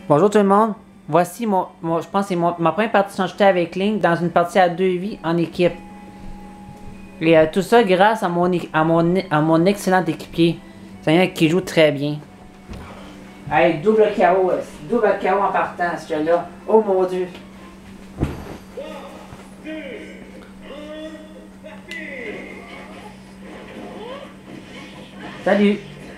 Bonjour tout le monde. Voici je pense que c'est ma première partie sans jeter avec Link dans une partie à 2 vies en équipe. Et tout ça grâce à mon excellent équipier. C'est un qui joue très bien. Hey, double KO en partant, celui-là. Oh mon dieu. Salut.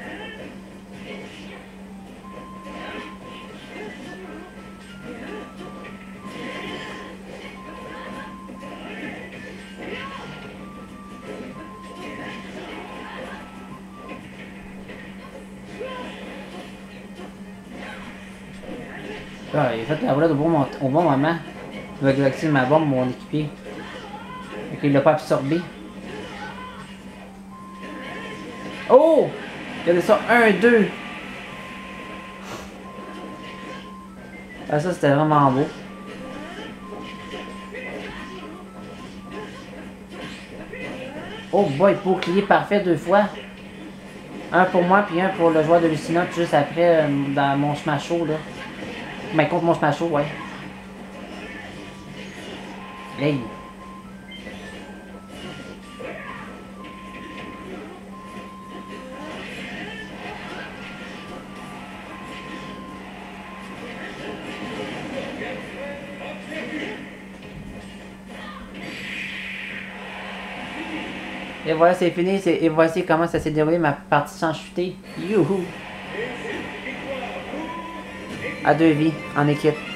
Ah, il a fait la roulade au bon moment. Il va activer ma bombe, mon équipier. Et qu'il l'a pas absorbé. Oh! Il y avait ça 1-2. Ah, ça c'était vraiment beau. Oh boy, bouclier parfait 2 fois. Un pour moi, puis un pour le joueur de Lucina, juste après, dans mon Smasho, là. Mais contre mon Smasho, ouais. Hey. Et voilà, c'est fini. Et voici comment ça s'est déroulé ma partie sans chuter. Youhou! À 2 vies, en équipe.